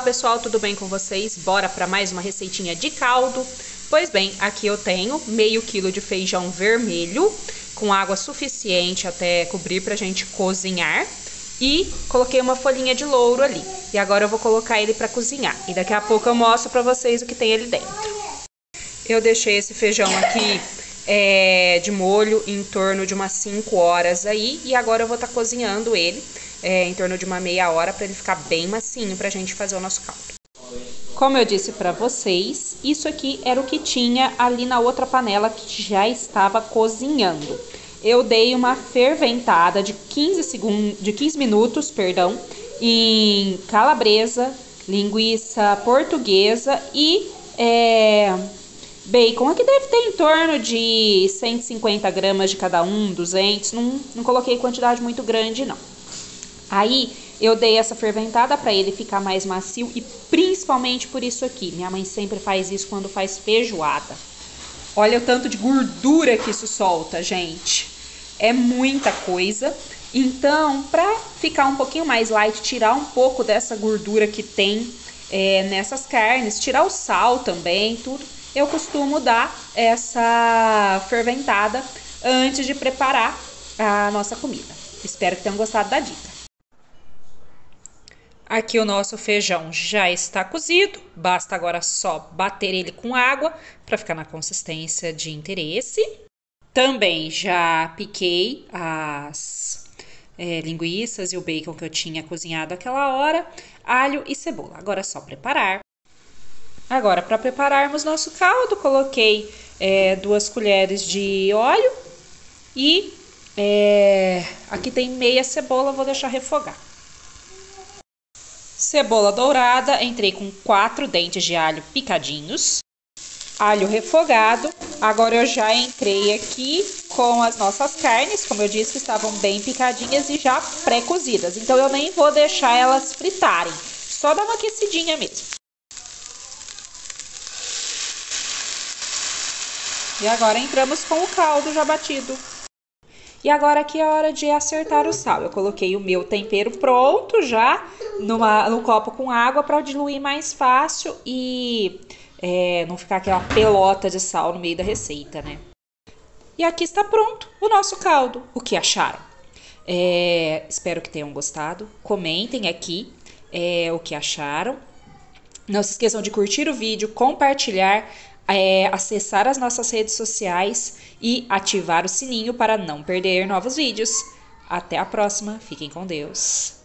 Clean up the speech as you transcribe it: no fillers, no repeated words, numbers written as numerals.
pessoal, tudo bem com vocês? Bora para mais uma receitinha de caldo. Pois bem, aqui eu tenho meio quilo de feijão vermelho com água suficiente até cobrir pra gente cozinhar. E coloquei uma folhinha de louro ali. E agora eu vou colocar ele para cozinhar. E daqui a pouco eu mostro pra vocês o que tem ali dentro. Eu deixei esse feijão aqui de molho em torno de umas 5 horas aí. E agora eu vou estar cozinhando ele em torno de uma meia hora para ele ficar bem macinho pra gente fazer o nosso caldo. Como eu disse pra vocês, isso aqui era o que tinha ali na outra panela que já estava cozinhando. Eu dei uma ferventada de 15 minutos, em calabresa, linguiça portuguesa e bacon. Aqui deve ter em torno de 150 gramas de cada um, 200, não coloquei quantidade muito grande não. Aí eu dei essa ferventada para ele ficar mais macio e principalmente por isso aqui. Minha mãe sempre faz isso quando faz feijoada. Olha o tanto de gordura que isso solta, gente. É muita coisa. Então, para ficar um pouquinho mais light, tirar um pouco dessa gordura que tem nessas carnes, tirar o sal também, tudo, eu costumo dar essa ferventada antes de preparar a nossa comida. Espero que tenham gostado da dica. Aqui o nosso feijão já está cozido, basta agora só bater ele com água para ficar na consistência de interesse. Também já piquei as linguiças e o bacon que eu tinha cozinhado aquela hora, alho e cebola. Agora é só preparar. Agora, para prepararmos nosso caldo, coloquei 2 colheres de óleo e aqui tem meia cebola, vou deixar refogar. Cebola dourada, entrei com 4 dentes de alho picadinhos, alho refogado. Agora eu já entrei aqui com as nossas carnes, como eu disse, que estavam bem picadinhas e já pré-cozidas. Então eu nem vou deixar elas fritarem, só dar uma aquecidinha mesmo. E agora entramos com o caldo já batido. E agora aqui é a hora de acertar o sal. Eu coloquei o meu tempero pronto já no copo com água para diluir mais fácil e não ficar aquela pelota de sal no meio da receita, né? E aqui está pronto o nosso caldo. O que acharam? Espero que tenham gostado. Comentem aqui o que acharam. Não se esqueçam de curtir o vídeo, compartilhar, acessar as nossas redes sociais e ativar o sininho para não perder novos vídeos. Até a próxima, fiquem com Deus.